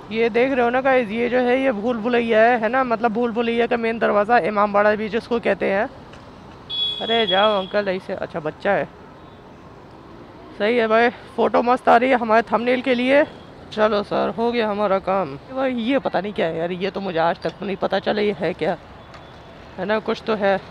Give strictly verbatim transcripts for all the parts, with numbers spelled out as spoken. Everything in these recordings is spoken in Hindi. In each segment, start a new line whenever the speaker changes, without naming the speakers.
ये देख रहे हो ना गाइस, ये जो है ये भूल भुलैया है है ना, मतलब भूल भुलैया का मेन दरवाज़ा, इमाम बाड़ा भी जिसको कहते हैं। अरे जाओ अंकल ऐसे, अच्छा बच्चा है। सही है भाई, फ़ोटो मस्त आ रही है हमारे थंबनेल के लिए। चलो सर, हो गया हमारा काम। भाई ये पता नहीं क्या है यार, ये तो मुझे आज तक नहीं पता चला ये है क्या, है ना, कुछ तो है।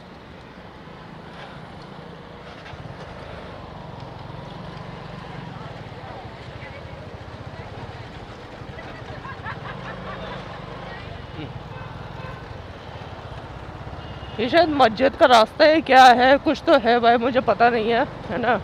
ये शायद मस्जिद का रास्ता है, क्या है, कुछ तो है भाई, मुझे पता नहीं है, है ना।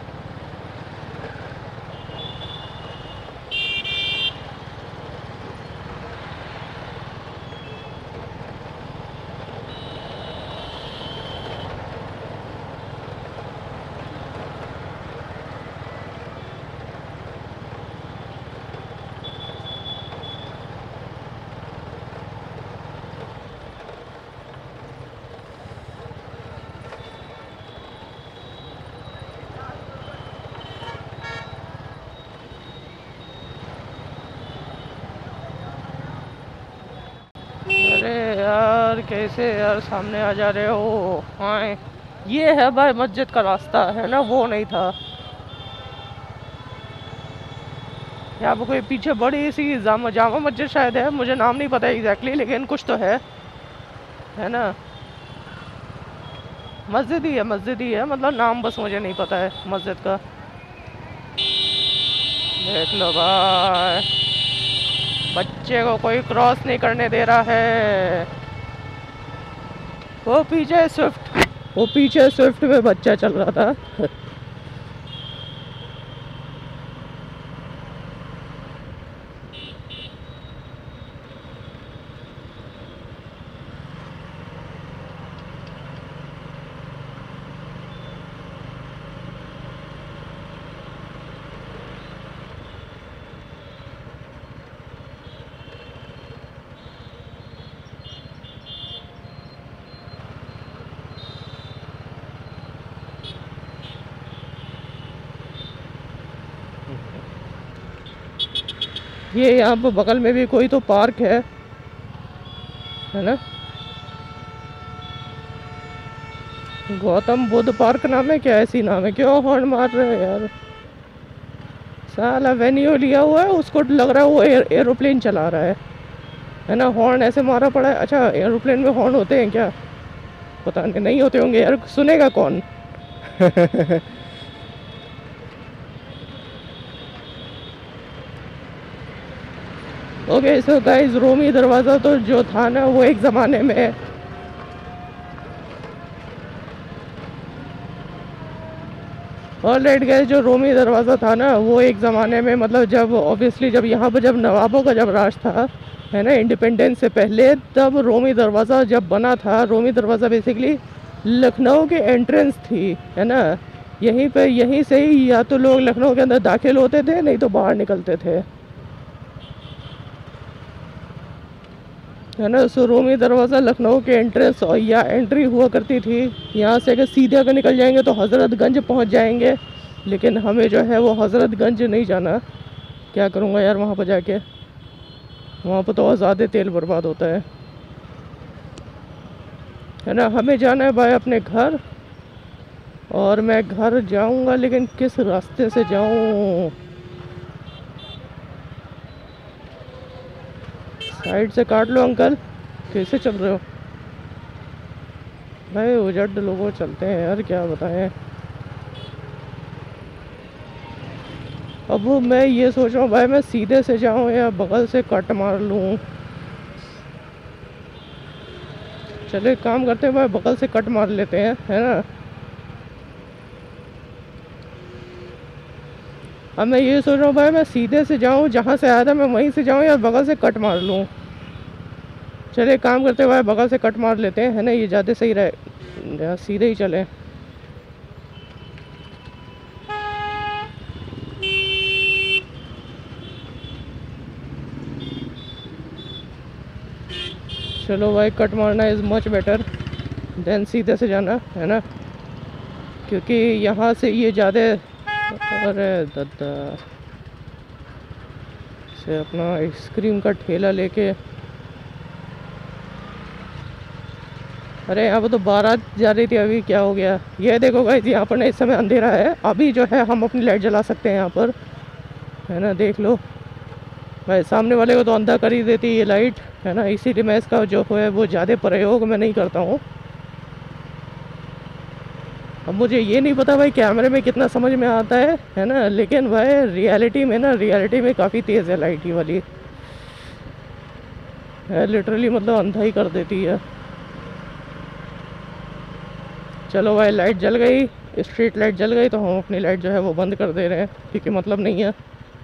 अरे यार कैसे यार सामने आ जा रहे हो। हाँ ये है भाई मस्जिद का रास्ता, है ना, वो नहीं था। यहाँ पर कोई पीछे बड़ी सी जामा जामा मस्जिद शायद है, मुझे नाम नहीं पता एग्जैक्टली, लेकिन कुछ तो है है ना। मस्जिद ही है, मस्जिद ही है, मतलब नाम बस मुझे नहीं पता है मस्जिद का। देख लो भाई, बच्चे को कोई क्रॉस नहीं करने दे रहा है। वो पीछे स्विफ्ट, वो पीछे स्विफ्ट में बच्चा चल रहा था। ये यहाँ पर बगल में भी कोई तो पार्क है है ना, गौतम बुद्ध पार्क नाम है क्या, ऐसी नाम है। क्यों हॉर्न मार रहे हैं यार, साला वेन्यू लिया हुआ है, उसको लग रहा है वो एर, एरोप्लेन चला रहा है है ना, हॉर्न ऐसे मारा पड़ा है। अच्छा एरोप्लेन में हॉर्न होते हैं क्या, पता नहीं, नहीं होते होंगे यार, सुनेगा कौन। ओके सो गाइस, रोमी दरवाज़ा तो जो था ना वो एक ज़माने में, और लेट गए, जो रोमी दरवाज़ा था ना वो एक ज़माने में, मतलब जब ऑब्वियसली जब यहाँ पर जब नवाबों का जब राज था, है ना, इंडिपेंडेंस से पहले, तब रोमी दरवाज़ा जब बना था। रोमी दरवाज़ा बेसिकली लखनऊ के एंट्रेंस थी, है ना, यहीं पे, यहीं से ही या तो लोग लखनऊ के अंदर दाखिल होते थे, नहीं तो बाहर निकलते थे, है ना। सो रोमी दरवाज़ा लखनऊ के एंट्रेंस और या एंट्री हुआ करती थी। यहाँ से अगर सीधे अगर निकल जाएंगे तो हज़रतगंज पहुँच जाएंगे, लेकिन हमें जो है वो हज़रतगंज नहीं जाना। क्या करूँगा यार वहाँ पर जाके, वहाँ पर तो और ज़्यादा तेल बर्बाद होता है है ना। हमें जाना है भाई अपने घर, और मैं घर जाऊँगा, लेकिन किस रास्ते से जाऊँ, साइड से काट लो अंकल, कैसे चल रहे हो भाई, उजड़ लोगों चलते हैं यार, क्या बताएं। अब मैं ये सोच रहा हूँ भाई, मैं सीधे से जाऊँ या बगल से कट मार लूँ। चलो एक काम करते हैं भाई, बगल से कट मार लेते हैं, है ना। अब मैं ये सोच रहा हूँ भाई, मैं सीधे से जाऊँ, जहाँ से आया था मैं वहीं से जाऊँ, या बगल से कट मार लूँ। चले एक काम करते हैं भाई, बगल से कट मार लेते हैं, है ना, ये ज़्यादा सही रहे, सीधे ही चले। चलो भाई, कट मारना इज़ मच बेटर देन सीधे से जाना, है ना, क्योंकि यहाँ से ये ज़्यादा, अरे दादा से अपना आइसक्रीम का ठेला लेके। अरे यहाँ पर तो बारात जा रही थी, अभी क्या हो गया? ये देखो गाइस, यहाँ पर ना इस समय अंधेरा है। अभी जो है हम अपनी लाइट जला सकते हैं यहाँ पर, है ना। देख लो भाई, सामने वाले को तो अंधा कर ही देती है ये लाइट, है ना। इसीलिए मैं इसका जो है वो ज़्यादा प्रयोग मैं नहीं करता हूँ। अब मुझे ये नहीं पता भाई कैमरे में कितना समझ में आता है है ना, लेकिन भाई रियलिटी में ना, रियलिटी में काफ़ी तेज़ है लाइट ही वाली है, लिटरली मतलब अंधा ही कर देती है। चलो भाई, लाइट जल गई, स्ट्रीट लाइट जल गई, तो हम अपनी लाइट जो है वो बंद कर दे रहे हैं, क्योंकि मतलब नहीं है।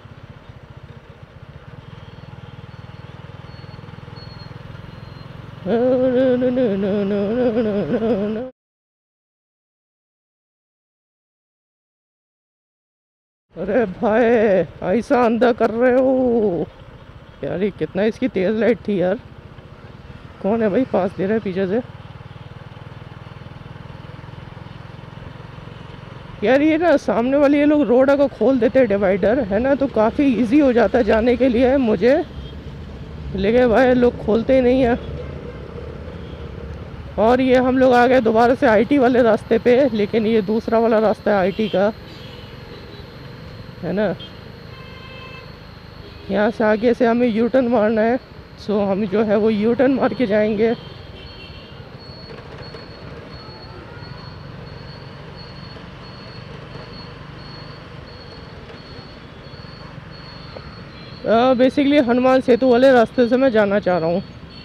अरे भाई, ऐसा अंधा कर रहे हो यार? ये कितना इसकी तेज़ लाइट थी यार। कौन है भाई पास दे रहा है पीछे से? यार ये ना सामने वाले ये लोग रोड अगर खोल देते हैं डिवाइडर, है ना, तो काफ़ी इजी हो जाता है जाने के लिए मुझे, लेकिन भाई लोग खोलते ही नहीं है। और ये हम लोग आ गए दोबारा से आईटी वाले रास्ते पे, लेकिन ये दूसरा वाला रास्ता है आईटी का, है ना। यहाँ से आगे से हमें यू टर्न मारना है, सो हम जो है वो यू टर्न मार के जाएंगे। बेसिकली हनुमान सेतु वाले रास्ते से मैं जाना चाह रहा हूँ।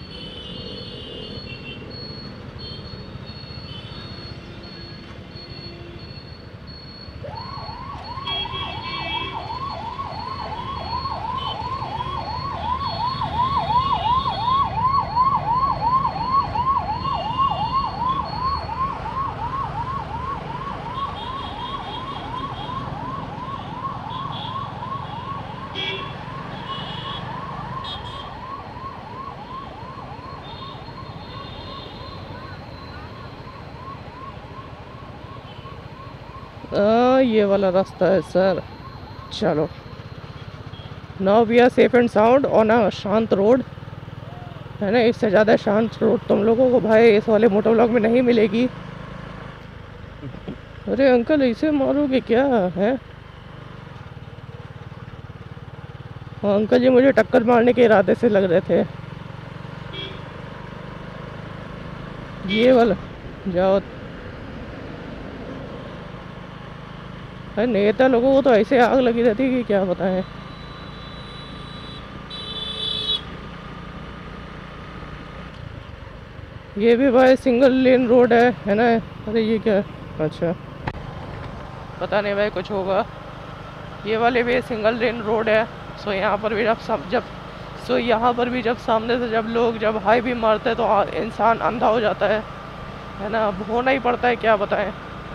आ, ये वाला रास्ता है सर। चलो, now we are safe and sound on a शांत रोड, है ना। इससे ज़्यादा शांत रोड तुम लोगों को भाई इस वाले मोटोव्लॉग में नहीं मिलेगी। अरे अंकल, इसे मारोगे क्या है? हाँ अंकल जी, मुझे टक्कर मारने के इरादे से लग रहे थे। ये वाला जाओ। अरे नेता लोगों को तो ऐसे आग लगी रहती है कि क्या बताएं। ये भी भाई सिंगल लेन रोड है, है ना। अरे ये क्या? अच्छा, पता नहीं भाई, कुछ होगा। ये वाले भी सिंगल लेन रोड है, सो यहाँ पर भी जब सब जब सो यहाँ पर भी जब सामने से जब लोग जब हाई भी मारते हैं तो इंसान अंधा हो जाता है, है ना। अब होना ही पड़ता है, क्या बताएं।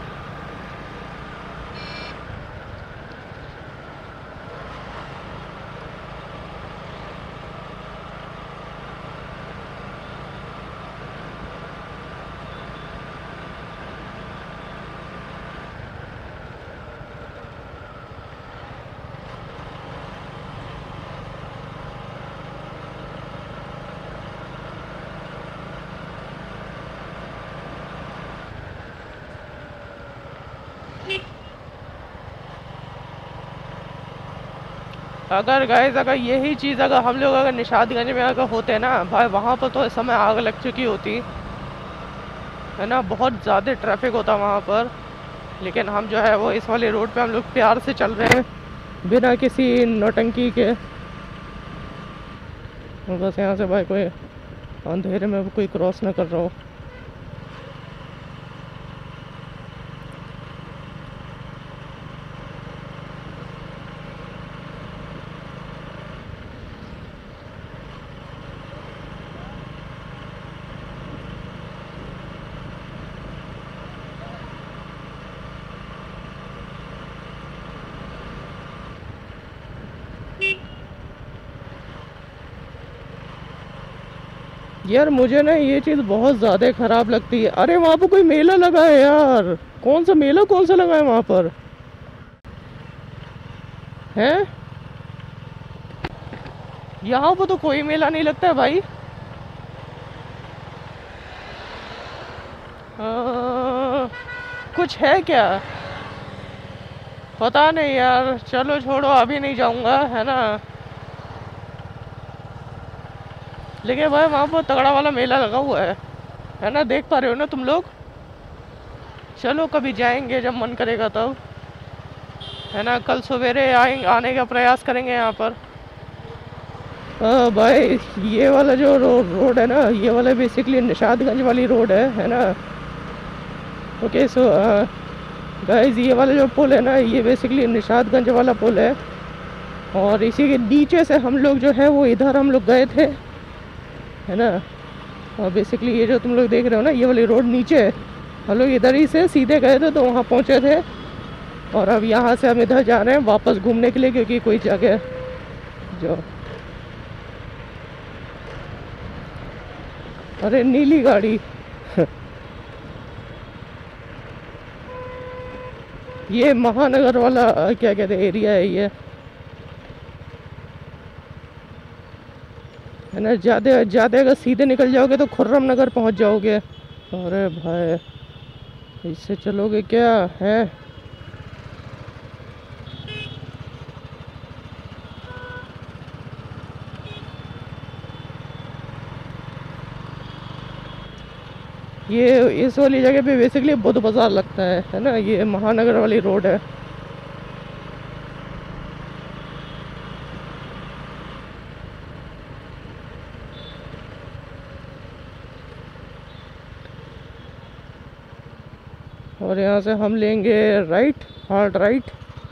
अगर गाइस, अगर यही चीज़ अगर हम लोग अगर निशादगंज में अगर होते ना भाई, वहाँ पर तो इस समय आग लग चुकी होती, है ना। बहुत ज़्यादा ट्रैफिक होता वहाँ पर, लेकिन हम जो है वो इस वाले रोड पे हम लोग प्यार से चल रहे हैं, बिना किसी नौटंकी के। बस यहाँ से भाई कोई अंधेरे में कोई क्रॉस ना कर रहा हो। यार मुझे ना ये चीज़ बहुत ज़्यादा ख़राब लगती है। अरे वहाँ पर कोई मेला लगा है यार। कौन सा मेला, कौन सा लगा है वहाँ पर? हैं? यहाँ पर तो कोई मेला नहीं लगता है भाई। आ, कुछ है क्या, पता नहीं यार। चलो छोड़ो, अभी नहीं जाऊंगा, है ना। लेकिन भाई वहाँ पर तगड़ा वाला मेला लगा हुआ है है ना, देख पा रहे हो ना तुम लोग। चलो कभी जाएंगे जब मन करेगा तब, है ना। कल सवेरे आएंगे, आने का प्रयास करेंगे यहाँ पर। आ, भाई ये वाला जो रो, रोड है ना, ये वाला बेसिकली निशादगंज वाली रोड है है ना। ओके सो गाइस, ये वाला जो पुल है ना, ये बेसिकली निशादगंज वाला पुल है। और इसी के नीचे से हम लोग जो है वो इधर हम लोग गए थे, है ना। और बेसिकली ये जो तुम लोग देख रहे हो ना, ये वाली रोड नीचे है, हम लोग इधर ही से सीधे गए थे तो वहाँ पहुँचे थे। और अब यहाँ से हम इधर जा रहे हैं वापस घूमने के लिए, क्योंकि कोई जगह जो, अरे नीली गाड़ी ये महानगर वाला क्या कहते हैं एरिया है ये, है ना। ज़्यादा ज़्यादा अगर सीधे निकल जाओगे तो खुर्रम नगर पहुंच जाओगे। अरे भाई इससे चलोगे क्या है। ये इस वाली जगह पे बेसिकली बुद्ध बाजार लगता है है ना। ये महानगर वाली रोड है। और यहाँ से हम लेंगे राइट, हार्ड राइट।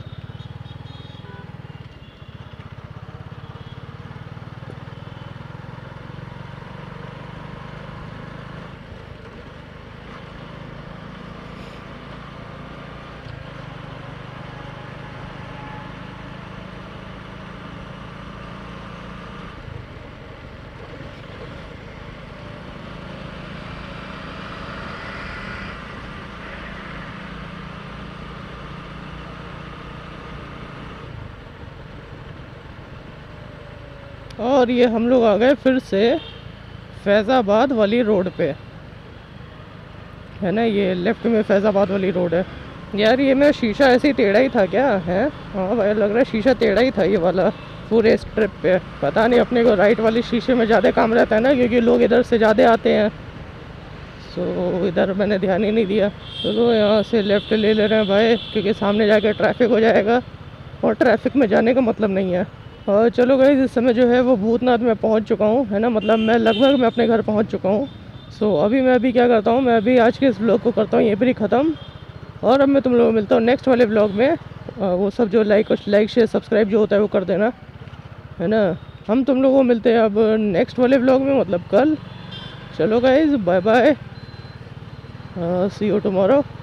और ये हम लोग आ गए फिर से फैज़ाबाद वाली रोड पे, है ना। ये लेफ्ट में फैज़ाबाद वाली रोड है। यार ये मेरा शीशा ऐसे ही टेढ़ा ही था क्या है। हाँ भाई लग रहा है शीशा टेढ़ा ही था ये वाला पूरे इस ट्रिप पे। पता नहीं, अपने को राइट वाली शीशे में ज़्यादा काम रहता है ना, क्योंकि लोग इधर से ज़्यादा आते हैं। सो इधर मैंने ध्यान ही नहीं दिया। चलो यहाँ से लेफ़्ट ले ले रहे हैं भाई, क्योंकि सामने जाके ट्रैफिक हो जाएगा और ट्रैफिक में जाने का मतलब नहीं है। और चलो गाइस, इस समय जो है वो भूतनाथ में पहुंच चुका हूं, है ना। मतलब मैं लगभग मैं अपने घर पहुंच चुका हूं। सो अभी मैं अभी क्या करता हूं, मैं अभी आज के इस व्लॉग को करता हूं यहीं पर ही ख़त्म। और अब मैं तुम लोगों को मिलता हूं नेक्स्ट वाले व्लॉग में। वो सब जो लाइक लाइक शेयर सब्सक्राइब जो होता है वो कर देना, है ना। हम तुम लोगों को मिलते हैं अब नेक्स्ट वाले व्लॉग में, मतलब कल। चलो guys, bye bye, see you tomorrow.